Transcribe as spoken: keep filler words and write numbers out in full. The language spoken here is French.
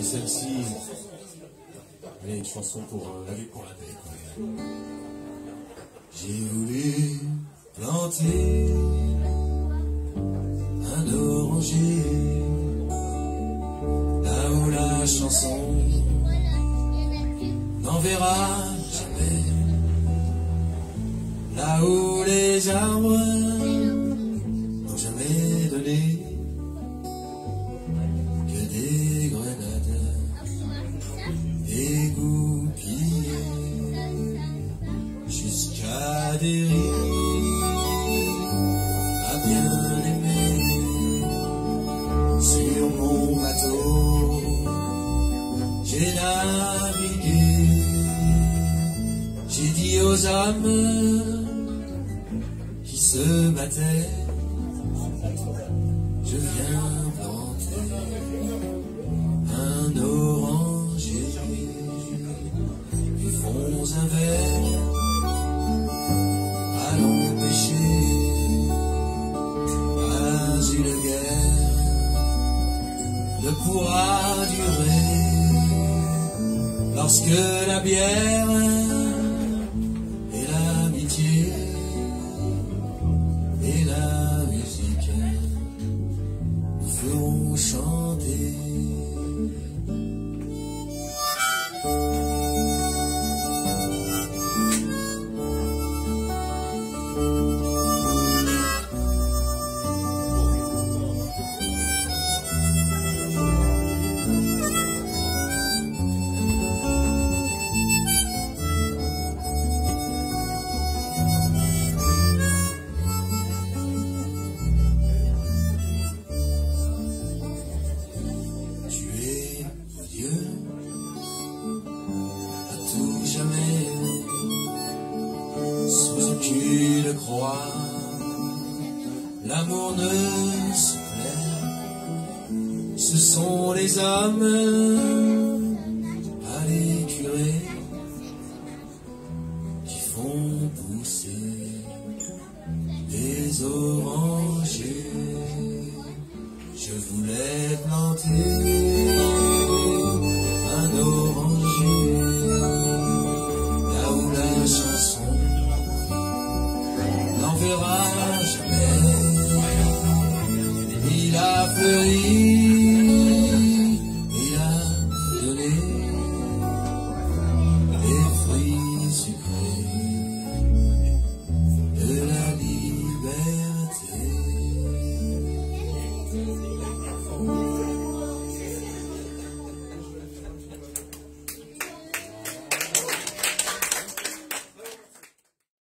Et celle-ci, elle est une chanson pour euh, la vie pour la paix. Quoi. J'ai voulu planter un oranger là où la chanson n'enverra jamais, là où les arbres n'ont jamais donné que des grenades égoupillées jusqu'à des rives à bien aimer. Sur mon bateau j'ai navigué, j'ai dit aux âmes qui se battaient, je viens planter un oranger. Buvons un verre, allons pêcher, pas une guerre ne pourra durer lorsque la bière et l'amitié et la musique nous feront chanter. Sous aucune croix, l'amour ne se plaît. Ce sont les hommes, pas les curés, qui font pousser des orangers. Je voulais planter